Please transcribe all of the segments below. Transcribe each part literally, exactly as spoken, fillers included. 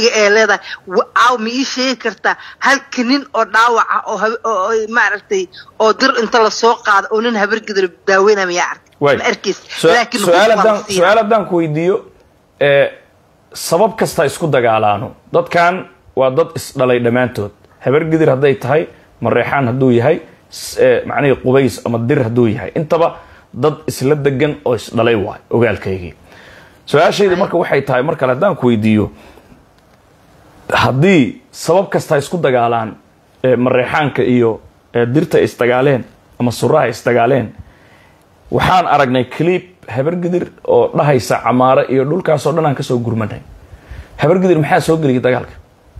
aniga ee leedahay aaw ma ii sheegi kartaa halka nin oo dhaawaca oo maaragtay oo dir inta la soo qaado oo nin habar gidir daaweynaya ma ark ma arkiis laakiin su'aaladan su'aaladan ku weydiiyo ee sabab kasta isku dagaalaano dadkan waa dad is dhalay dhamaantood habar gidir haday tahay mareexaan haduu yahay macnaheedu qubays ama dir haduu yahay intaba dad isla degan oo is dhalay waay ogaalkaygii su'aashaydu marka waxay tahay marka hadaan ku weydiiyo hadii sabab kasta isku dagaalaan ee mareexaanka iyo dirta is dagaaleen ama suraha is dagaaleen waxaan aragnay clip habar gidir oo dhahaysa camaare iyo dhulkaas oo dhan aan ka soo gurmanay habar gidir maxaa soo galiyay dagaalka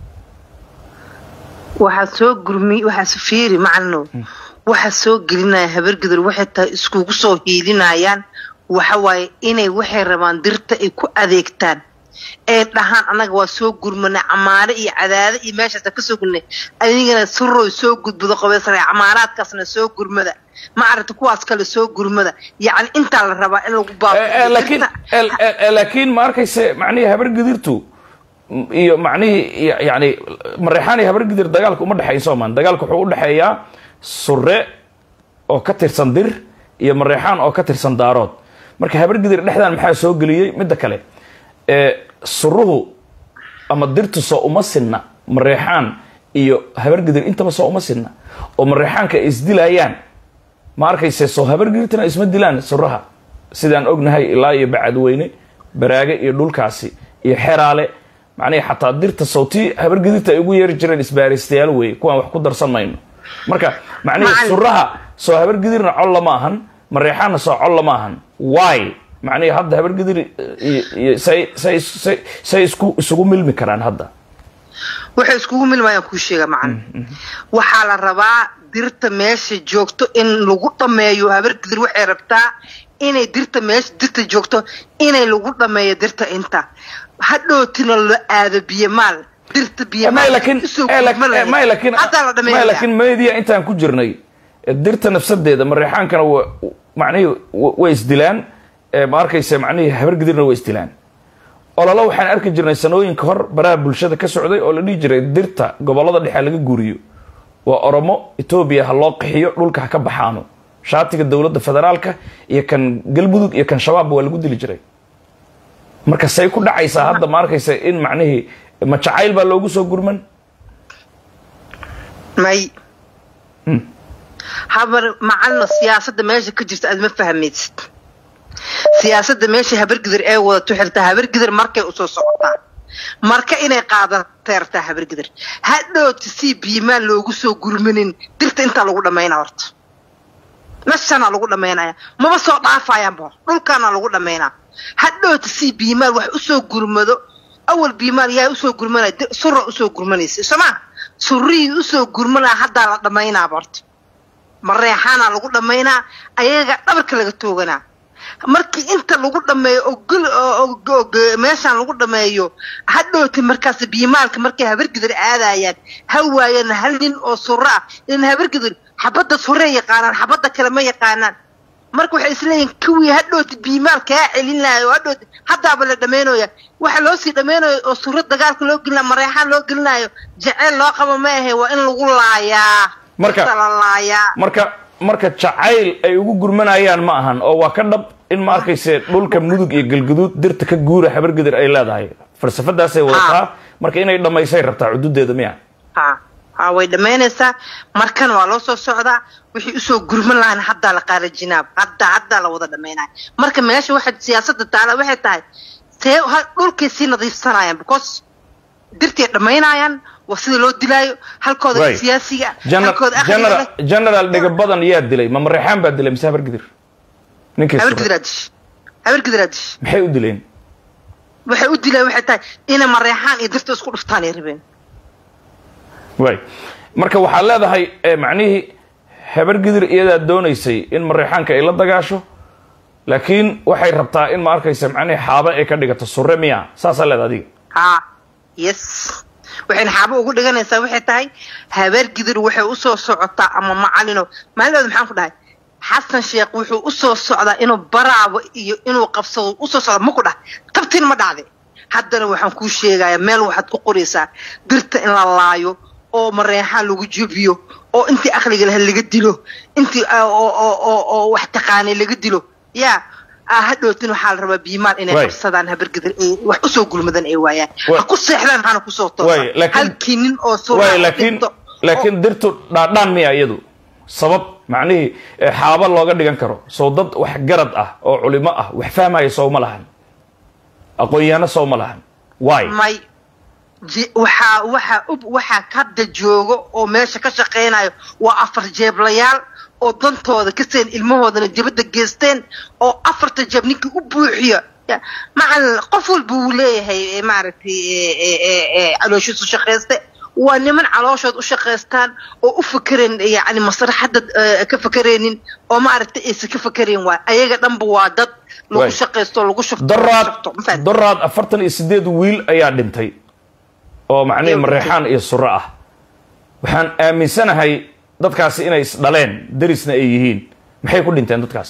waxa soo gurmi waxa fiiri macno waxa soo gelinaya habar gidir waxa taa isku soo hiilinayaan waxa way inay waxay rabaan dirta ay ku adeegtaan ee dhahan anaga waa soo gurmanay camaare iyo cadaade iyo meesha ka soo gulnay adigana surro soo gudbado qabeysay camaaraadkaasna soo gurmada ما أعرف كواس كله سوق جرمدا يعني أنت على الربع إنه باب لكن لكن ما أركيس معنيه هبر قدرتو معنيه يعني مريحاني هبر قدر دجالك ومر حي سومان دجالك حقول حيا سرّة أو كتر صندر يا مريحان أو كتر صندارات مركه هبر قدر نحن محل سوق ليه مدة كله سره أما درت سو مسنا مريحان يا هبر قدر أنت ما سو مسنا ومريحان كإزدلايان ما أركيس سو هبر قدرتنا اسمه دلان سرها سيدان أجنهاي لا يبعد وينه براجع يدول كاسي يحرالة معناه حتى درت الصوتي هبر قدرت يقول يرجع الإسبار استيال وي كون وح قدر صنعينه مركا معناه سرها سو هبر قدرنا الله ماهن مريحان سو الله ماهن واي معناه هذا هبر قدر سي سي سي سي سكو سكو مل مكران هذا وحي سكو مل ما يكون شيء معنا وحال الرباع dirta meesha joogto in lagu dhameeyo habar gidir waxay rabtaa inay dirta meesha dirta joogto inay lagu dhameeyo dirta inta hadhootina la aado biyamal dirta biyamal laakiin ma laakiin ma laakiin media intaan ku jirnay dirta nafsadeeda mareexaankana macnaheedu way isdilaan ma arkaysa macnaheedu habar gidirna way isdilaan ololo waxaan arki jirnay sanooyin ka hor baraha bulshada ka socday oo la dhigi jiray dirta gobolada dhexe laga guuriyo وأرمو إثيوبيا هلاق حيو دولك هكا بحانو شاتيك الدولة الفدرالكا يكن قلبودك يكن شباب والجود اللي جري مركز سيكون عيسى هذا مركز إن معناه ما تعايل باللوجو سو جرمن ماي حبر معنا سياسة ماشي كجرت أدم فهمت سياسة ماشي هبرقدر إيه وتحرتها هبرقدر مركز أسوس عطا marka inay qaadato habar gidir hadoo si biimaan loogu soo gurmanin dirta inta lagu dhameeyna horta masana lagu dhameynaya maba soo dhaafayaan baa dhulkana lagu dhameeyna hadoo si biimaan wax u soo gurmado awal biimaan yaa u soo gurmanay surra u soo gurmanaysa sama surri u soo gurmana hadda la dhameeyna horta mareexana lagu dhameeyna ayaga dhabarka laga toogana markii inta lagu dhameeyo oo meeshan lagu dhameeyo hadhooti markaas biimaalka markay habar gidir aadayaan hawaayeen hal nin oo surra in habar gidir xabada surre yaqaanaan xabada kale ma yaqaanaan marka waxay isleeyeen kuwii hadhooti biimaalka celinaayo hadhooti hadaba la dhameeynooya waxa loo sii dhameeynayo oo surra dagaalka loo gelina mareexaan loo gelinayo jacayl loo qabo ma ahe waa in lagu laayaa marka marka marka jacayl ay ugu gurmanayaan ma ahan oo waa ka dhab in ma arkayse dhulka mudug iyo galgaduud dirta ka guura habar gidir ay leedahay falsafadaas ay wadataa marka inay dhameysay rabtaa xuduudeeda miya ha ha way dhameynaysaa markan waa loo soo socdaa wixii u soo gurman lahayn hadda la qaarajinaab hadda hadda la wada dhameynay marka meesha waxa siyaasadda taala waxay tahay see dhulkii si nadiifsanayaan because dirtii dhameynayaan وسيد لو دلايو هالكود سياسي هالكود جنرال جنرال دغ بدن يا دلay ma marixaan ba dilay misaafar gidir ninkii habar gidiradish habar gidiradish maxay u dileen waxay u dilay waxay tahay in marixaan iyo dirta isku dhuftaan ay rabeen way marka waxa leedahay macnihi habar gidir iyada doonaysay in marixaanka ay la dagaasho laakiin waxay rabtaa in ma arkaysa macnihi xaaba ay ka dhigato surre miya saasa leedahay adiga ha yes waxaan xaabo ugu dhiganaysaa waxay tahay habar gidir waxay u soo socotaa ama macalino maalada maxaan ku dhahay xasan sheekh wuxuu u soo socdaa inuu baraabo iyo inuu qabsado u soo socdo ma ku dhahay tabtiin ma dhacday haddana waxaan kuu sheegayaa meel waxaad ku qoraysaa dirta in la laayo oo mareexaan lagu jebiyo oo intii aqliga lahayd laga dilo intii oo oo oo wax taqaanay laga dilo yaa hadhowtin waxaa la rabaa biimaal inay qabsadaan habargidir ay wax u soo gulmadan ay waayaan ha ku seexdaan hana ku soo toosan halkii nin oo soo laakiin laakiin dirtu dhaadhaan miya iyadu sabab macnihii xaaba looga dhigan karo soo dad wax garad ah oo culimo ah wax fahmaya soo ma lahan aqoon-yahano soo ma lahan why may waxaa waxaa waxaa hadda joogo oo meesha ka shaqeynayo waa afar jeeblayaal oo dantooda ka seen ilmahoodana jabada geysteen oo afarta jeeb ninkii u buuxiyo macal qof walba uu leeyahay maaragtay calooshiisu shaqeyste waa niman calooshood u shaqeystaan oo u fakereen yani masraxadda ka fakereenin oo maaragtay aysan ka fakereen waay ayaga dhanba waa dad lagu shaqeysto lagu shufto daraad afartan iyo sideed wiil ayaa dhintay oo macnihii mareexaan iyo suro ah waxaan aaminsanahay dadkaasi inay isdhaleen darisna ay yihiin maxay ku dhinteen dadkaas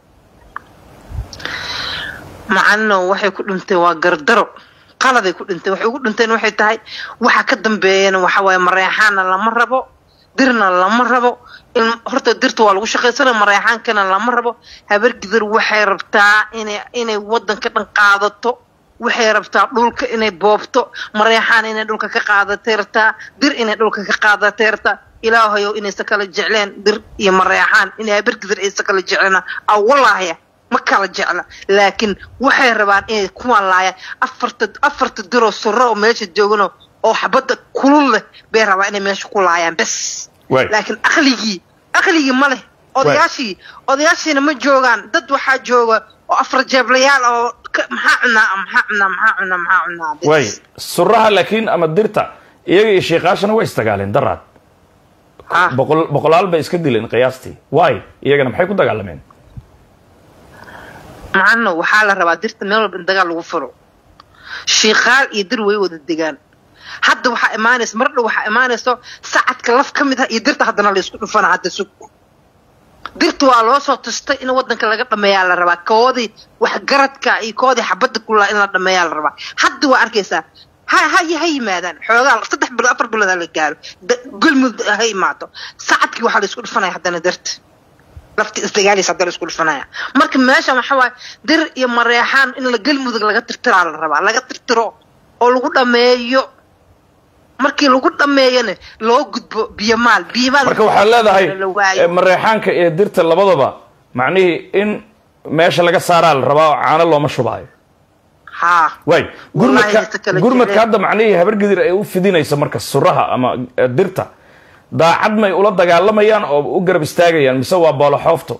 macano waxay ku dhinteen waa gardaro qaladay ku dhinteen waxay ugu dhinteen waxay tahay waxa ka dambeeyana waxa waaye mareexaana lama rabo dirna lama rabo horta dirta waa lagu shaqaysanaa mareexaankana lama rabo habargidir waxay rabtaa inay inay wadanka dhan qaadato waxay rabtaa dhulka inay boobto mareexaan inay dhulka ka qaadatay rabtaa dir inay dhulka ka qaadatay rabtaa ilaahayow inaysa kala jecleen dir iyo mareexaan inay habargidir aysa kala jecleena a wallaahi ma kala jecla laakiin waxay rabaan inay kuwan laayaan afarta afarta diroo suro oo meesha joogano oo xabadda kulul leh bay rabaa inay meesha ku laayaan bes laakiin aqligii aqligii ma leh odayaashii odayaashiina ma joogaan dad waxaa jooga oo afar jeeblayaal oo maxaa cunaa maxaa cunaa maxaa cunaa maxaa cunaa way suraha laakiin ama dirta iyaga iyo sheekhaashana way istagaaleen daraad boqol boqolaal bay iska dileen qiyaastii way iyagana maxay ku dagaalameen macno waxaa la rabaa dirta meel walba in dagaal lagu furo sheekhaal iyo dir way wada degaan hadda waxaa imaanaysa mar dhow waxaa imaanayso sacadka laf ka mid ah iyo dirta haddana la isku dhufana hadda sug dirta waa loo soo tustay in wadanka laga dhameeyaa la rabaa koodii wax garadka iyo koodii xabadda kulaa in la dhameeyaa la rabaa hadda waa arkaysaa ha ha ha yimaadaan xoogaa saddex bilood afar bilood la gaaro galmud ha imaato sacadkii waxaa la isku dhufanaya haddana dirta lafti isdagaalis haddana isku dhufanaya marka meesha waxa waaye dir iyo mareexaan in la galmudug laga tirtiraa la rabaa laga tirtiro oo lagu dhameeyo markii lagu dhameeyana loo gudbo biyamaal biyamaal marka waxaa leedahay mareexaanka iyo dirta labadaba macnihii in meesha laga saaraa la rabaa oo caano looma shubaayo ha way gurmadka gurmadka hadda macnihii habargidir ay u fidinaysa marka suraha ama dirta daacad may ula dagaalamayaan oo u garab istaagayaan mise waa boolo xoofto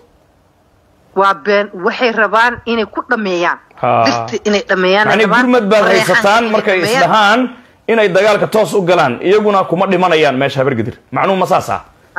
waa been waxay rabaan inay ku dhameeyaan dirta inay dhameeyaan yani gurmad baad haysataan markay isdhahaan inay dagaalka toos u galaan iyaguna kuma dhimanayaan meesha habargidir macnuu ma saas ah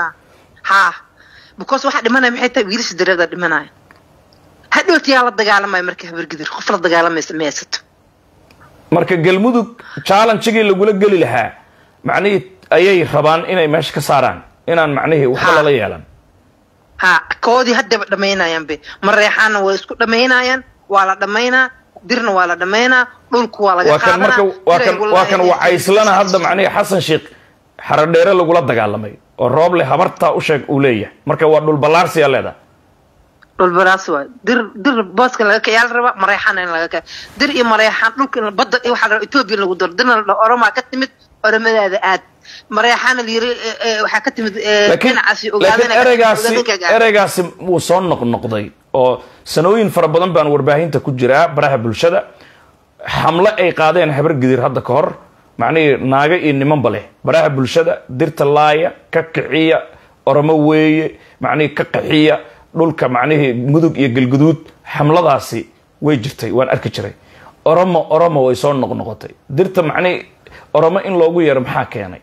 ha because waxa dhimanaya maxay tahay wiilasha dareeda dhimanaya hadhowtiyaa la dagaalamaya marka habargidir qof la dagaalamaysa meesato marka galmudug challenge-gii lagula geli lahaa macnihii ayay rabaan inay meesha ka saaraan inaan macnihii waxba lala yeelan ha koodii haddaba dhamaynayaan be mareexaana way isku dhamaynayaan waa la dhamaynaa dirna waa la dhameynaa dhulku waa laga qaadanaa waa kan waa kan wacayslana hadda macnihii xasan sheekh xaradheere lagula dagaalamay oo roob leh habartaa u sheeg uu leeyahay marka waa dhul ballaarsiya leedahay dhul balaas waa dir dir booska laga kayaal raba mareexaan in laga kayaal dir iyo mareexaan dhulka badda waxaa la Ethiopia lagu daro dirna la Oromaa ka timid oromadaada aad mareexaan la yiri waxaa ka timid dhinacaasi ogaadana ereygaasi ereygaasi wuu soo noqnoqday oo sanooyin fara badan baan warbaahinta ku jiraa baraha bulshada xamle ay qaadeen habargidir hadda ka hor macnihii naaga iyo nimanba leh baraha bulshada dirta laaya ka kiciya oromo weeye macnihii ka qaxiya dhulka macnihii mudug iyo galguduud xamladaasi way jirtay waan arki jiray oromo oromo way soo noqnoqotay dirta macnihii oromo in loogu yeero maxaa keenay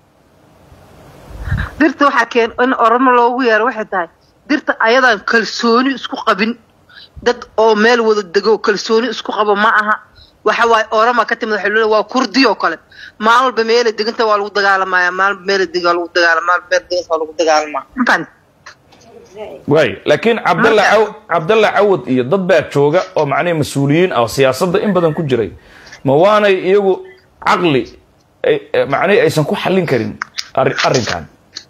dirta waxaa keen in oromo loogu yeero waxay tahay dirta ayadaan kalsooni isku qabin dad oo meel wada dego kalsooni isku qabo ma aha waxa waay orama ka timid waxa loo waa kurdi oo kale maal walba meel deganta waa lagu dagaalamaya maal meel degaa lagu dagaalama maal meel degaa waa lagu dagaalama intan way laakiin Cabdalla Cabdalla Awad iyo dad baa jooga oo macnaa mas'uuliyiin ah siyaasadda in badan ku jiray ما وانا يجو عقلي معني أيسن كو حلين كريم أرين كان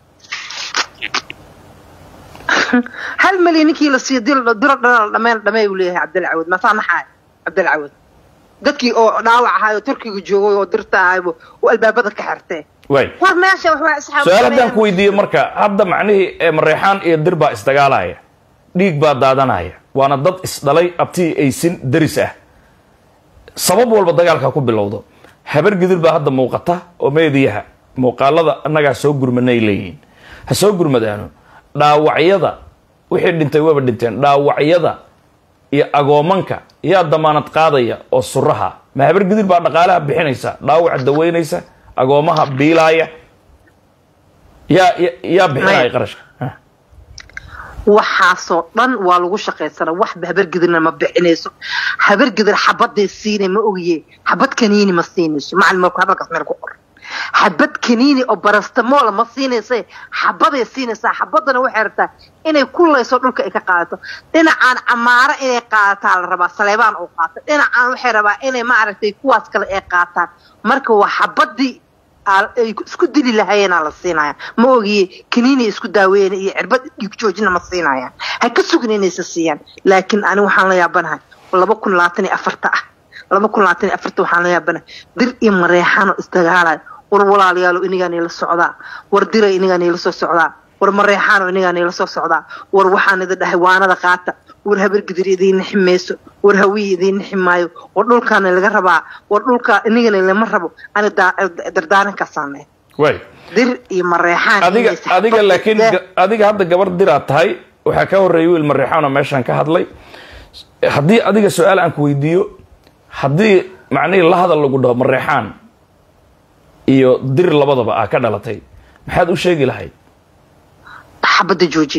هل مليون كيلو سيدير در لما لما يقوليه عبد العود ما صار حاجة عبد العود dadkii oo dhaawacahay Turkiga joogay oo dirtaay oo albaabada ka xirtay way war meesha wax waa asxaab su'aaladan ku weydiiyay marka hadda macnaheedu ee Mareexaan iyo Dirba isdagaalaya dhiig baa daadanaya waana dad isdalay abtii aysin daris ah sabab walba dagaalka ku bilowdo habar gidir baa hadda muuqata oo meediyaha muuqaalada annaga soo gurmanay leeyihiin ha soo gurmadaano dhaawacyada wixii dhintay waba dhinteen dhaawacyada iyo agoomanka yaa damaanad qaadaya oo suraha ma habar gidir baa dhaqaalaha bixinaysa dhaawac daweynaysa agoomaha biilaaya yaa yaa bixinay qarashka waxaasoo dhan waa lagu shaqaysanaa wax habar gidirna ma bixinayso habar gidir xabadday siinay ma ogiye xabad kaniini ma siinayso macallimku hadalkaas meel ku qor xabad kaniini oo paracetamol ma siinaysa xabaday siinaysa xabadana waxay rabtaa inay kullayso dhulka ay ka qaadato dhinacaan camaara inay qaadataa la rabaa saleebaan oo qaata dhinacaan waxay rabaa inay ma aragtay kuwaas kale ay qaataan marka waa xabadii ay isku dili lahaayeen la siinaya ma ogiye kaniini isku daaweeyeen iyo cirbad dhiig joojina ma siinayaan ha ka sugneenaysa siiyaan laakiin ani waxaan la yaabanahay laba kun labaatan iyo afar ah laba kun labaatan iyo afar waxaan la yaabanahay dir iyo Mareexaan oo isdagaalay war walaalayaal iniga inay la socdaa war diray iniga inay la soo socdaa war Mareexaan oo iniga inay la soo socdaa war waxaan idin dhahay waanada qaata war habar gidir idin ximeyso war hawiy idin ximaayo war dhulkaan laga rabaa war dhulka iniga lama rabo ana dardaaran ka saamay way dir iyo Mareexaan adiga adiga laakiin adiga hadda gabar dira tahay waxa ka horeeyay wiil Mareexaan oo meeshan ka hadlay hadii adiga su'aal aan ku weydiiyo hadii macnaheedu la hadal lagu dhaho Mareexaan iyo dir labadaba ah ka dhalatay maxaad u sheegi lahayd xabada jooji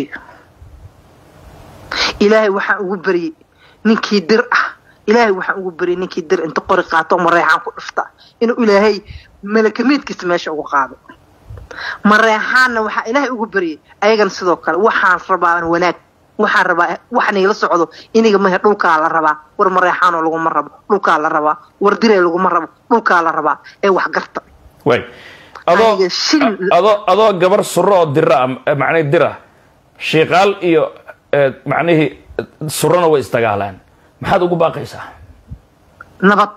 ilaahay waxa ugu bari ninkii dir ah ilaahay waxa ugu bari ninkii dir inta qori qaato Mareexaan ku dhifta inuu ilaahay malakamiidkiisa meesha ugu qaado Mareexaanna waxa ilaahay ugu bari ayagan sidoo kale waxaan rabaa wanaag waxaan rabaa waxna ila socdo iniga ma dhulka la rabaa war Mareexaan oo lagu ma rabo dhulka la rabaa war diray lagu ma rabo dhulka la rabaa ee wax garta way ado ado ado gabar suro dira macna dira sheeqal iyo macnaheedu surana way istagaalaan maxaad ugu baaqaysaa nabad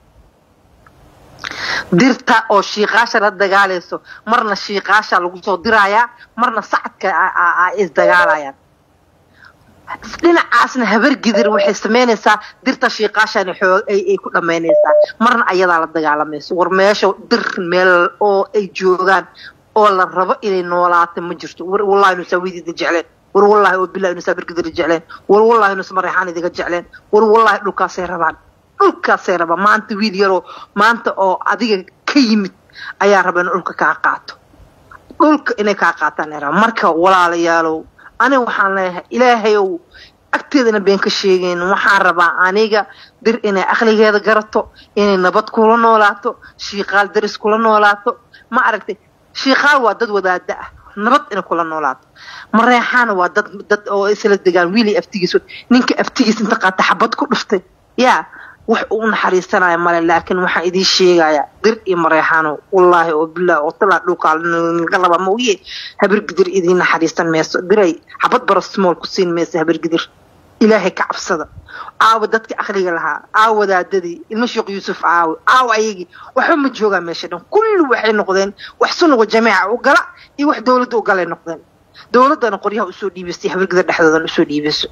dirta oo sheeqaasha la dagaalayso marna sheeqaasha lagu soo diraya marna sacadka ay isdagaalayaan dhinacaasna habar gidir waxay sameynaysaa dirta sheeqaashan ay ku dhameynaysaa marna ayada la dagaalamayso war meesha dir meel oo ay joogaan oo la rabo inay noolaato ma jirto war wallahi inuu sawiidida jecleen war wallahi oo billahi inuu habar gidir jecleen war wallahi inuu Mareexaan idiga jecleen war wallahi dhulkaas ay rabaan dhulkaas ay rabaan maanta wiil yaro maanta oo adiga ka yimid ayaa rabaan dhulka ka qaato dhulka inay ka qaataan marka walaalayaalow أنا وحنا إلهي أكتر بين كشيئين وحاربا أنيجا در إن أخلي هذا جرته إن نبض كلنا ولاتو شيقال درس كلنا ولاتو ما عرفت شيقال ودد وداد نبض إن كلنا ولاتو Mareexaan waa dad dad oo isla degaan wiili aftigiisu ninka aftigiis inta qaata xabad ku dhuftay yaa wax uu naxariisanaya male laakiin waxa idin sheegaya dir iyo Mareexaan wallahi oo bilaa oo tala dhulka galaba ma uye habar gidir idin naxariisan meeso diray xabad paracetamol ku siin meeso habar gidir ilaahay ka cabsada aaw dadka aqliga lahaa aaw wadaadadii ilma sheekh Yuusuf aaw aaw ayigi waxa ma jooga meesha dhan kullu waxay noqdeen wax sunugo jamiica u gala iyo wax dawladda u galay noqdeen dawladana qoryaha u soo dhiibistay habar gidir dhexdooda u soo dhiibisay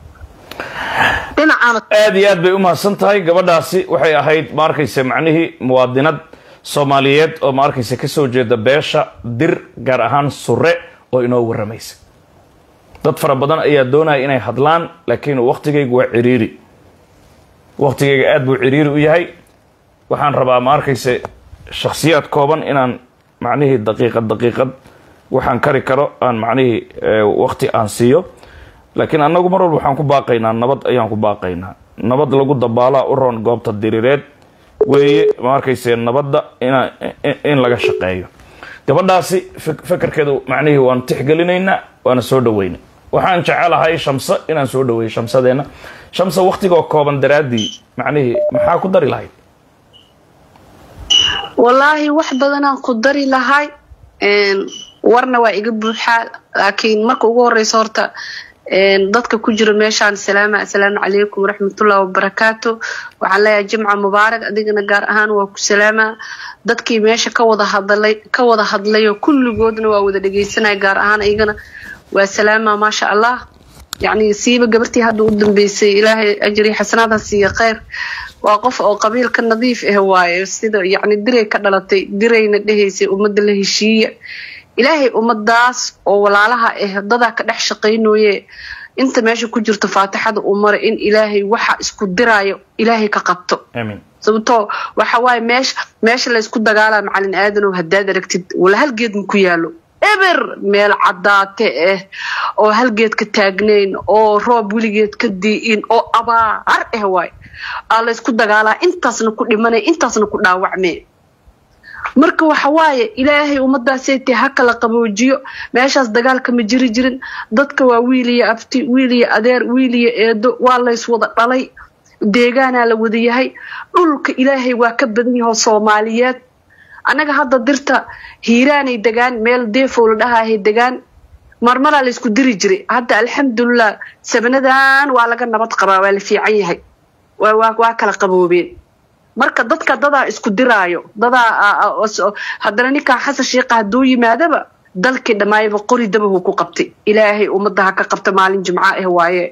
aad iyo aad bay u mahadsan tahay gabadhaasi waxay ahayd ma arkaysa macnihii muwaadinad Soomaaliyeed oo ma arkaysa ka soo jeeda beesha dir gaar ahaan sure oo inoo waramaysa dad fara badan ayaa doonaya inay hadlaan laakiin waqtigeygu waa ciriiri waqtigeyga aad buu ciriiri u yahay waxaan rabaa ma arkaysa shakhsiyaad kooban inaan macnihii daqiiqad daqiiqad waxaan kari karo aan macnihii waqti aan siiyo laakiin anagu mar walba waxaan ku baaqaynaa nabad ayaan ku baaqaynaa nabad lagu dabaala u roon goobta diriireed weeye ma arkaysa nabadda in laga shaqeeyo gabadhaasi fikirkeedu macnihii waan tixgelinaynaa waana soo dhaweynaa waxaan jecelahay Shamsa inaan soo dhaweeyo Shamsadeena Shamsa waqtiga kooban daraadii macnihii maxaa ku dari lahayd والله wax badan aan ku dari lahay een warna waa iga buuxaa laakiin marka ugu horeyso horta een dadka ku jira meeshaan salaama assalaamu calaykum waraxmatullaahi wabarakaatu waxaan leeyahay jimca mubaarak adigana gaar ahaan waa ku salaama dadkii meesha ka wada hadlay ka wada hadlayo kulligoodna waa wada dhageysanay gaar ahaan ayagana waa salaama ma sha Allah يعني سيبا قبرتي هادو قدام بيسي إلهي أجري حسناتها سي خير وقف أو قبيل كالنظيف إهواي يعني دري كدلتي دري ندهيسي ومد الله الشيء إلهي ومد داس وولالها إه ضدا كدح شقينوي انت ماشي كجرت فاتحة أمر إن إلهي وحا اسكو درايو إلهي كقبطو آمين سبتو وحواي ماش ماش اللي اسكو دقالا مع الآدن وهداد ركتد ولا هالقيد مكيالو eber meel cadaate ah oo hal geed ka taagnayn oo roob wiligeed ka diin oo abaar ah way alla isku dagaalaa intaasna ku dhimanay intaasna ku dhaawacmay marka waxa waaye ilaahay ummadaasay ha kala qaboojiyo meeshaas dagaalka ma jiri jirin dadka waa wiiliya afti wiiliya adeer wiiliya eedo waa la is wada dhalay deegaana la wada yahay dhulka ilaahay waa ka badan yahay Soomaaliyeed anaga hadda dirta hiiraanay degaan meel deefool dhahaay degaan marmara la isku diri jiray hadda alxamdulillah sabanadan waa laga nabad qabaa waa la fiican yahay waa waa kala qaboobeen marka dadka dada isku diraayo dada hadana ninka xasan sheekh haduu yimaadaba dalkii dhamaayba qori daba uu ku qabtay ilaahay ummadaha ka qabta maalin jimca ah waaye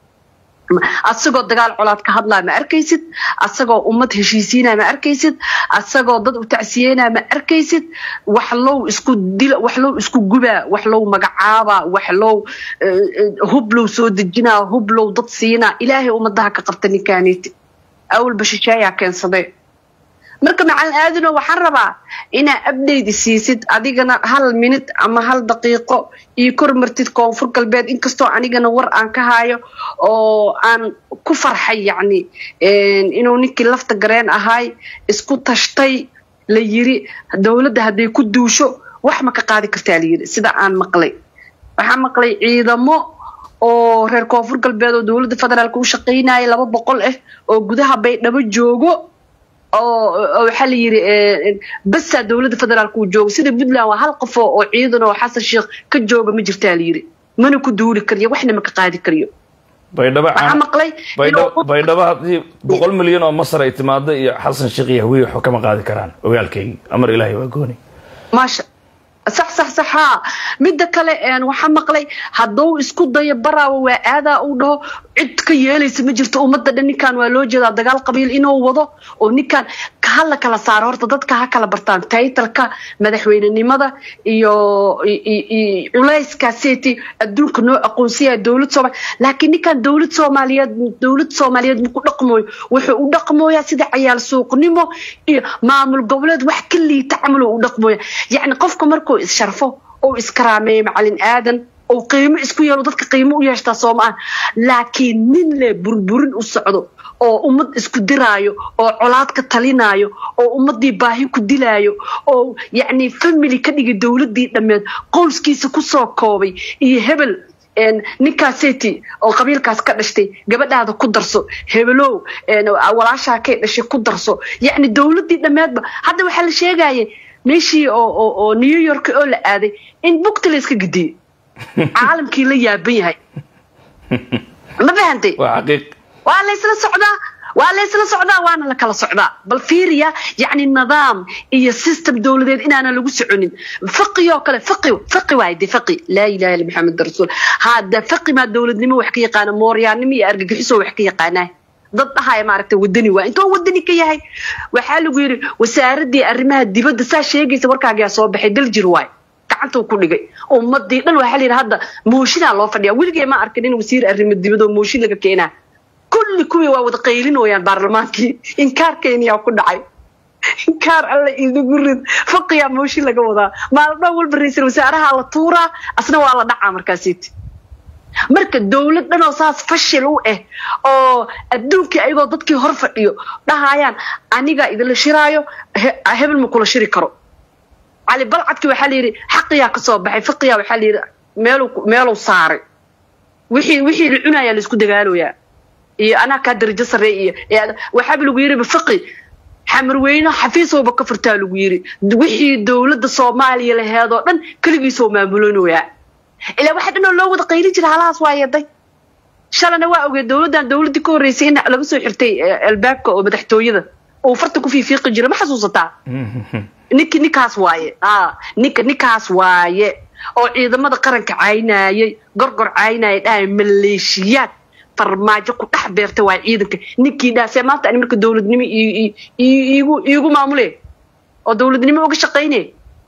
asagoo dagaal colaad ka hadlaa ma arkaysid asagoo ummad heshiisiina ma arkaysid asagoo dad u tacsiyeena ma arkaysid wax loo isku dil wax loo isku guba wax loo magacaaba wax loo hublo soo dejina hublo dad siina ilaahay ummadaha ka qabta ninkaaniti awal bashashaya keensaday marka macal aadino waxaan rabaa ina update siisid adigana hal minute ama hal daqiiqo iyo kormartid koonfur galbeed inkastoo anigana war aan ka haayo oo aan ku farxay yani inuu ninkii lafta gareen ahay isku tashtay la yiri dawladda haday ku duusho wax ma ka qaadi kartaa la yiri sida aan maqlay waxaan maqlay ciidamo oo reer koonfur galbeed oo dawladda federaalka u shaqeynayay laba boqol ah oo gudaha bay dhabo joogo oo waxa la yiri bas dawladda federaalka uu joogo sida Puntland waa hal qof oo ciidan oo xasan sheekh ka jooga ma jirtaa la yiri mana ku duuli kariyo waxna ma ka qaadi kariyo baydhaba aan maqlay baydhaba hadii boqol milyan oo masar ay timaado iyo xasan sheekh iyo wiix kama qaadi karaan ogaalkayga amar ilaahay waa gooni maasha صح صح صح مدة كله إن وحمقلي هدو إسكود ضي برا وعادة أوده عد كياليس مجرت ومدة دني كان ولوجد دجال قبيل إنه وضع ونكان كهلا كلا صار هرت ضد كه كلا برتان تايتل كا مدحوين النمضة يو ي علايس كاسيتي الدول كنوع قنصية دولة صومال لكن كان دولة صوماليات دولة صوماليات مكون رقمه وحو رقمه يا سيد عيال سوق نمو معمل قولات وحكلي تعملوا رقمه يعني قفكم مركو إسشرفه أو إسكرامي معلن آدم أو قيمة إسكو يلو ضدك قيمة ويشتا صومان لكن من اللي بربورن أسعدو أو أمد إسكو درايو أو علاad كتالينايو أو أمد دي باهي كدلايو أو يعني فملي كدقي دولة دي دمين قولسكيسا كسو كوبي إيه هبل إن نكاسيتي أو قبيل كاس كدشتي قبل هذا كدرسو هبلو إن أولاشا كدشي كدرسو يعني دولة دي دمين هذا وحل شيء جاي ماشي أو أو أو نيويورك أو لا هذه إن بوكتليس كجدي عالم كله يابي هاي ما فهمتي وحقيقي ولا يصير صعدة ولا يصير صعدة وأنا لك على صعدة بالفيريا يعني النظام هي السيستم دولة إن أنا لو سعنين فقي وكلا فقي فقي وايد فقي لا إله إلا محمد رسول هذا فقي ما الدولة نمو وحكي قانا موريا نمي أرجع حسوا وحكي قانا ضد هاي ما عرفت ودني وأنتوا ودني كياهي وحاله غير وساردي أرمها الدبد ساش شيء جيس وركع جا صوب حيدل جروي كعنتو كل جاي ومضي دل وحالي هذا موشين الله فديا ويلقي ما أركنين وسير أرم الدبد وموشين لك كينا كل كوي وود قيلين ويا البرلمان كي إنكار كيني أو كل عاي إنكار الله يذكرد فقيا موشين لك وضع ما أول بريس وسعرها على طورة أصلا والله دعم مركزيت marka dawladdan oo saas fashil u ah oo adduunka ayagoo dadkii hor fadhiyo dhahayaan aniga idin la shiraayo hebel ma kula shiri karo ali balcadki waxa la yiri xaqiya ka soo baxay faqiya waxa la yiri meelu meelu saaray wixii wixii la cunaya la isku dagaalooya iyo ana ka darajo sareeyo waxa lagu yiri faqi xamarweyne xafiisooba ka furtaa lagu yiri wixii dawladda Soomaaliya la heedo dhan kaligiisoo maamulanaya ilaa waxa dhan loo wada qayli jira halaas waayaday shalana waa ogeey dawladdan dawladii ka horeysay in laga soo xirtay albaabka oo madaxtooyada oo farta ku fiifiiqi jira ma xasuusataa ninki nikaas waaye ah ninka nikaas waaye oo ciidamada qaranka caynayay gorgor caynayay dhaay maleeshiyaad farmaajo ku dhex beertay waa ciidanka ninkii dhaasay maanta ani marka dawladnimo iigu iigu maamulay oo dawladnimo uga shaqeynay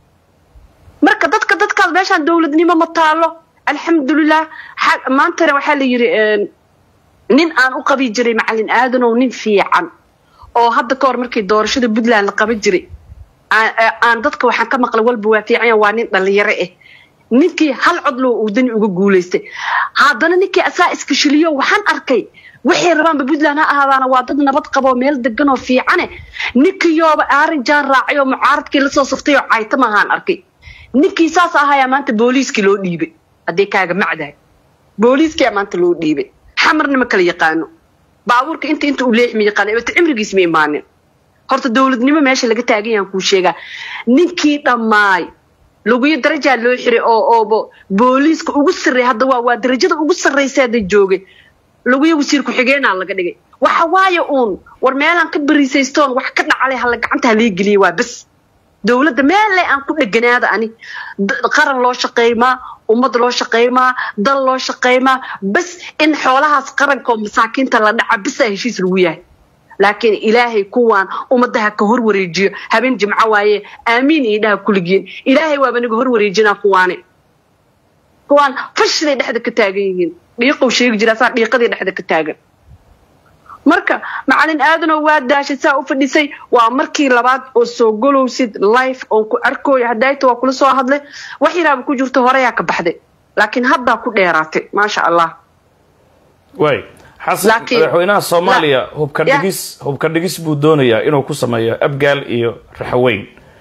marka dadka dadka meeshan dawladnimo ma taalo alxamdulillah maanta waxa la yiri nin aan u qabi jiray macallin aadan oo nin fiican oo hadda ka hor markii doorashada Puntland la qaban jiray aan dadka waxaan ka maqlay walba waa fiican waa nin dhalinyaro ah ninkii hal cod loo u dan uga guuleystay haddana ninkii asaa iska shiliyo waxaan arkay wixii rabaan Puntland ha ahaadana waa dad nabad qabo meel degan oo fiican ninkii yooba aarin jaan raacay oo mucaaradkii la soo saftay oo cayta ma ahaan arkay ninkii saas ahaaya maanta booliiskii loo dhiibay hadii kaaga macdahay booliiskii maanta loo dhiibay xamarna ma kala yaqaano baabuurka inta inta uu leexmi yaqaan ee cimrigiis ma imaanin horta dawladnimo meesha laga taagan yahay ku sheega ninkii dhamaay lagu yiri daraja loo xiray oo oo booliiska ugu sareey hadda waa waa darajada ugu sareysa ee joogay lagu yiri wasiir ku xigeenaa laga dhigay waxa waaye uun war meelan ka bariisaystoon wax ka dhacay hal gacanta la geliyay waa bas dawladda meel aan ku dhaganaada ani qaran loo shaqeeyma ummad loo shaqeeyma dal loo shaqeeyma bas in xoolahaas qaranka oo masaakiinta la dhaca bis ay heshiis lagu yahay laakiin ilaahay kuwaan ummadaha ka hor wareejiyo habeen jimco waaye aamiin iidaha kuligiin ilaahay waaba naga hor wareejina kuwaane kuwaan fashilay dhexda ka taagan yihiin dhiiqo sheegi jira saa dhiiqadii dhexda ka taagan marka macallin aadan oo waa daashay saa u fadhisay waa markii labaad oo soo golowsid live oo ku arkooy hadayto waa kula soo hadlay wax yaraab ku jirto hore yaa ka baxday laakiin hadda ku dheeraatay ma sha Allah way xasan madaxweynaha Soomaaliya hubka dhigis hubka dhigis buu doonayaa inuu ku sameeyo abgaal iyo raxweyn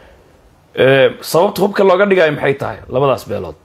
ee sababta hubka looga dhigay maxay tahay labadaas beelood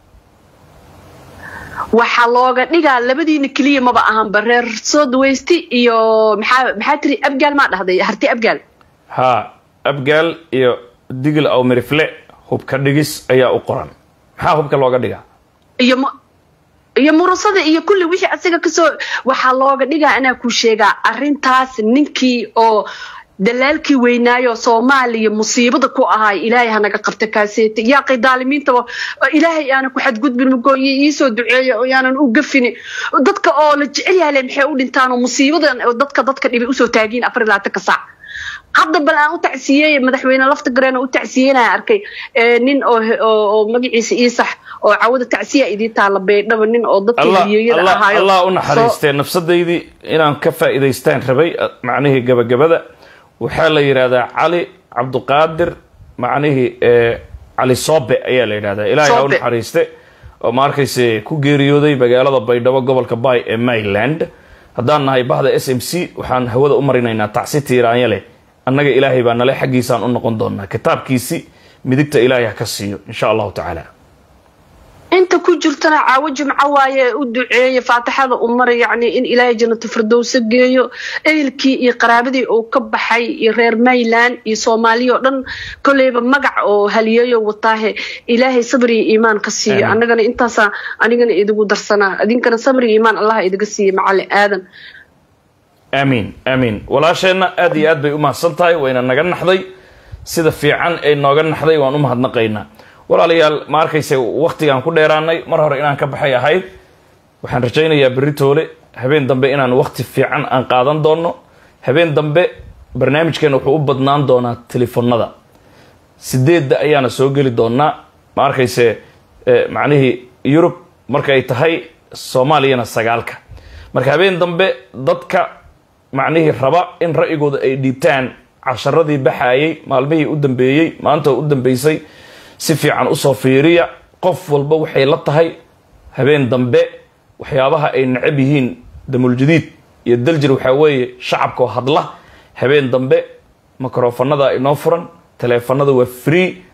waxa looga dhigaa labadiina kaliya maba ahan bareer soo duweysti iyo maxaa maxaa tiri abgaal ma dhahday harti abgaal ha abgaal iyo digil aw mirifle hubka dhigis ayaa u qoran maxaa hubka looga dhigaa iyo iyo murasada iyo kulli wixii asiga ka soo waxa looga dhigaa inaa ku sheegaa arintaas ninkii oo dalaalkii weynaayo Soomaaliya musiibada ku ahay ilaahay hanaga qabta kaaseeta yaa qidaalimiinta ilaahay aana ku xad gudbin mugo ii soo duceeyo oo yaanan u gafin dadka oo la jecel yahay maxay u dhintaan oo musiibadan dadka dadka dhibay u soo taagin afar iyo labaatan saac hadda bal aan u tacsiyay madaxweyne lafta gareena u tacsiyeenay arkay nin oo oo magaciisa Iisax oo caawada tacsiya idii taala beedhaba nin oo dadka hiyayada ahaayo Allah u naxariistay nafsadeydii inaan ka faa'iideystaan rabay macnaheedu gabagabada waxa la yiraahdaa cali cabduqaadir macnaheedu ee cali soobe ayaa la yiraahdaa ilaahay u naxariistay oo markayse ku geeriyooday magaalada Baydhabo gobolka Bay ee Maryland haddaan nahay bahda S M C waxaan hawada u marinaynaa tacsi tiiraanyale annaga ilaahay baa nala xaqiisaan u noqon doonaa kitaabkiisi midigta ilaahay ka siiyo insha Allah ta'ala inta ku jirtana caawa jimco waaye u duceeyay faatixada umar yaani in ilaahay jannada firdaws geeyo eelkii iyo qaraabadii oo ka baxay iyo reer Maryland iyo Soomaaliya dhan kuleyba magac oo haliyeeyo wataahe ilaahay sabri iyo iimaan ka siiyo annagana intaas anigana idigu darsana adinkana sabri iyo iimaan Allah idiga siiyo macallin aadan amiin amiin walaasheena aad iyo aad bay u mahadsantahay wayna naga naxday sida fiican ay nooga naxday waan u mahadnaqaynaa walaalayaal ma arkayse waqtigan ku dheeraanay mar hore inaan ka baxay ahayd waxaan rajaynayaa beritoole habeen dambe inaan waqti fiican aan qaadan doono habeen dambe barnaamijkeena wuxuu u badnaan doonaa telefoonada sideedda ayaana soo geli doonaa ma arkayse macnaheedu Yurub marka ay tahay Soomaaliyana sagaalka marka habeen dambe dadka macnaheedu raba in ra'yigooda ay dhiibtaan casharadii baxayay maalmihii u dambeeyay maanta u dambeysay si fiican u soo fiiriya qof walba waxay la tahay habeen dambe waxyaabaha ay nacab yihiin damul jadiid iyo daljir waxa weeye shacabka hadla habeen dambe mikrofoonada inoo furan teleefanada waa free